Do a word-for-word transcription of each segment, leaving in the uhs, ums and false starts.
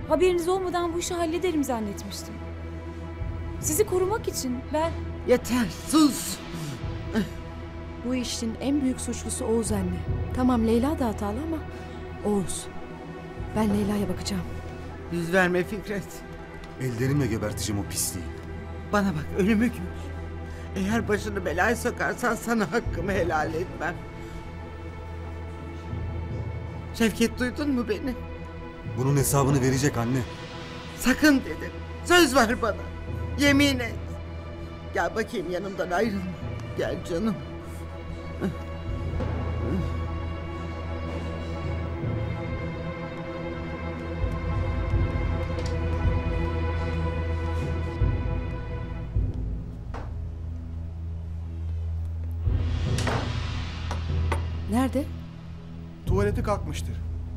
Haberiniz olmadan bu işi hallederim zannetmiştim. Sizi korumak için ben... Yeter, sus. Bu işin en büyük suçlusu Oğuz anne. Tamam Leyla da hatalı ama Oğuz. Ben Leyla'ya bakacağım. Yüz verme Fikret. Ellerimle geberteceğim o pisliği. Bana bak, ölümü gör. Eğer başını belaya sokarsan sana hakkımı helal etmem. Şevket, duydun mu beni? Bunun hesabını verecek anne. Sakın dedim. Söz ver bana. Yemin et. Gel bakayım, yanımdan ayrılma. Gel canım. Nerede? Tuvalete kalkmıştır.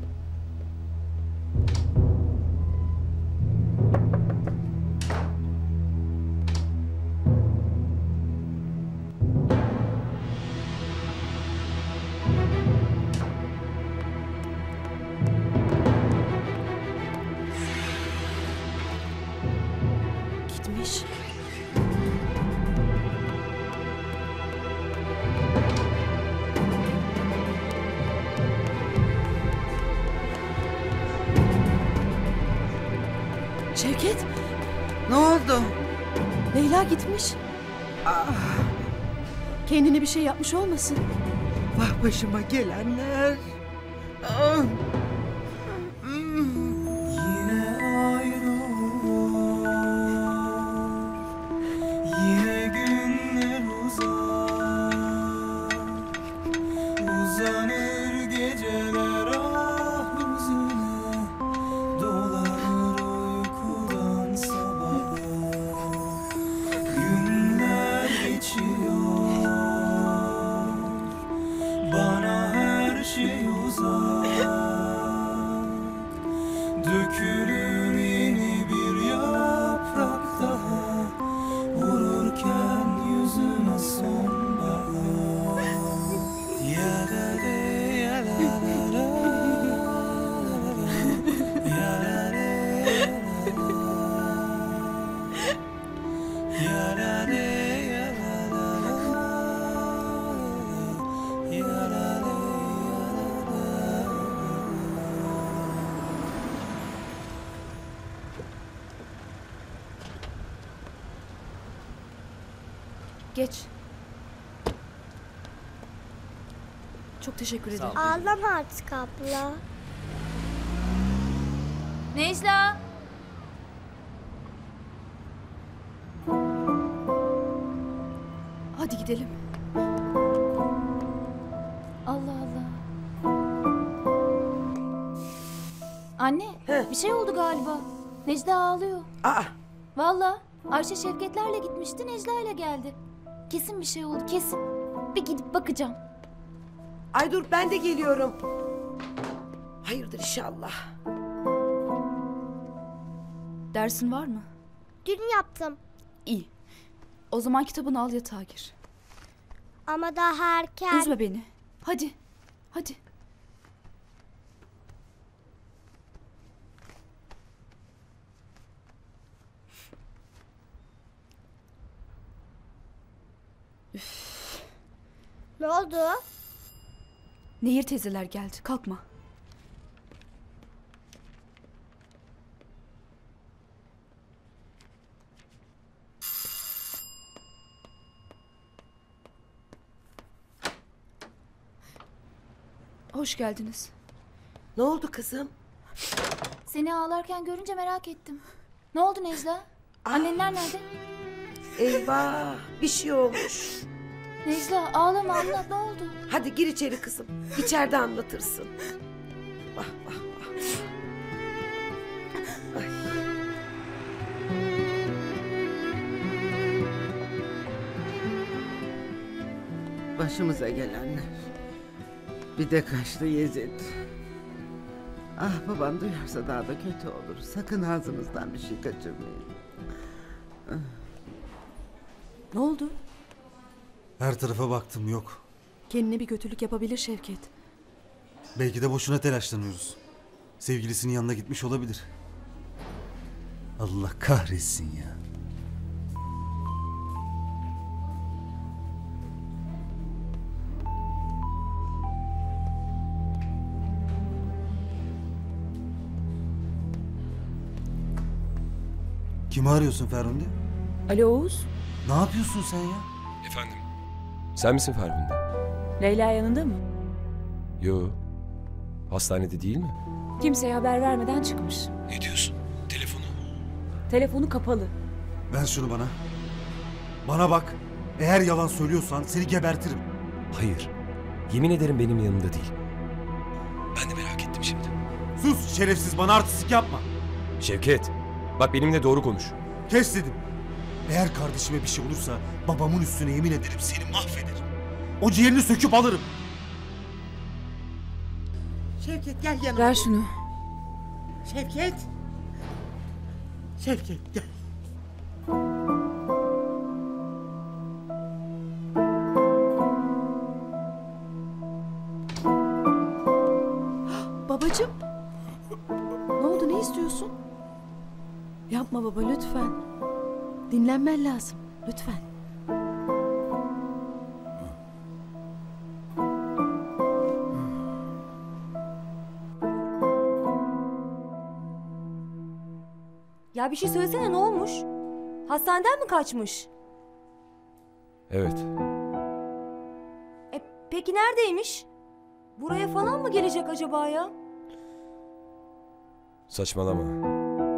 Gitmiş. Şevket, Ne oldu? Leyla gitmiş. Kendine bir şey yapmış olmasın? Vah başıma gelenler. Ah. Dökülür yeni bir yaprak daha, vururken yüzüme sonbahar. Ya da de, ya la la la, ya la de, ya la de, ya la la la, ya la de. Geç. Çok teşekkür ederim. Ağlama artık abla. Necla! Hadi gidelim. Allah Allah. Anne, bir şey oldu galiba. Necla ağlıyor. Aa, Vallahi Ayşe Şevketlerle gitmişti, Necla ile geldi. Kesin bir şey oldu, kesin. Bir gidip bakacağım. Ay dur, ben de geliyorum. Hayırdır inşallah. Dersin var mı? Dün yaptım İyi. O zaman kitabını al, yatağa gir. ama daha erken. Üzme beni. Hadi. Hadi. Ne oldu? Nehir teyzeler geldi. Kalkma. Hoş geldiniz. Ne oldu kızım? Seni ağlarken görünce merak ettim. Ne oldu Necla? Annenler nerede? Eyvah, bir şey olmuş. Necla ağlama, anlat, ne oldu? Hadi gir içeri kızım. İçeride anlatırsın. Vah vah vah. Ay. başımıza gelenler. Bir de kaçtı Yezid. Ah, babam duyarsa daha da kötü olur. Sakın ağzınızdan bir şey kaçırmayın. Ne oldu? Her tarafa baktım, yok. Kendine bir kötülük yapabilir Şevket. Belki de boşuna telaşlanıyoruz. Sevgilisinin yanına gitmiş olabilir. Allah kahretsin ya. Kimi arıyorsun Ferhunde? Alo Oğuz. Ne yapıyorsun sen ya? Efendim? Sen misin Ferhunde? Leyla yanında mı? Yo. Hastanede değil mi? Kimseye haber vermeden çıkmış. Ne diyorsun? Telefonu? Telefonu kapalı. Ver şunu bana. Bana bak. Eğer yalan söylüyorsan seni gebertirim. Hayır. Yemin ederim benim yanımda değil. Ben de merak ettim şimdi. Sus şerefsiz, bana artistik yapma. Şevket, bak benimle doğru konuş. Kes dedim. Eğer kardeşime bir şey olursa babamın üstüne yemin ederim seni mahvederim. O ciğerini söküp alırım. Şevket gel yanıma. Ver şunu. Şevket. Şevket gel. Babacığım. Ne oldu, ne istiyorsun? Yapma baba lütfen. Dinlenmen lazım lütfen. Ya bir şey söylesene, ne olmuş? Hastaneden mi kaçmış? Evet. E peki neredeymiş? Buraya falan mı gelecek acaba ya? Saçmalama.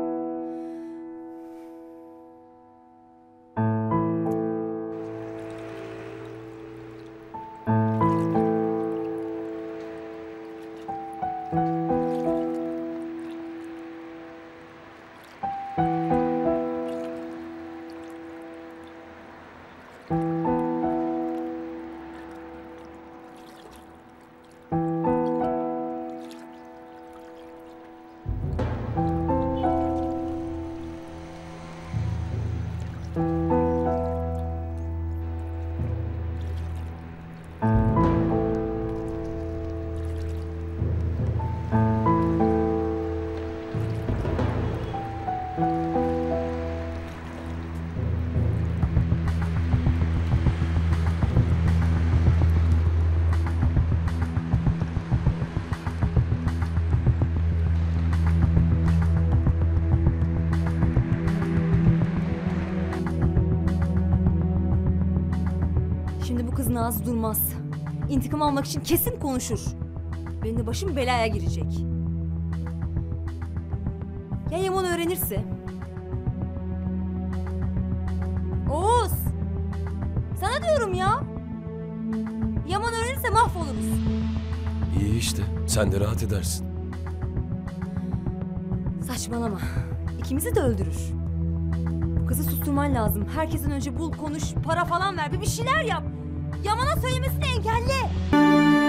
Şimdi bu kızın ağzı durmaz. İntikam almak için kesin konuşur. Benim de başım belaya girecek. Ya Yaman öğrenirse? Oğuz! Sana diyorum ya! Yaman öğrenirse mahvoluruz. İyi işte. Sen de rahat edersin. Saçmalama. İkimizi de öldürür. Bu kızı susturman lazım. Herkesten önce bul, konuş, para falan ver. Bir bir şeyler yap. Yaman'a söylemesini engelle.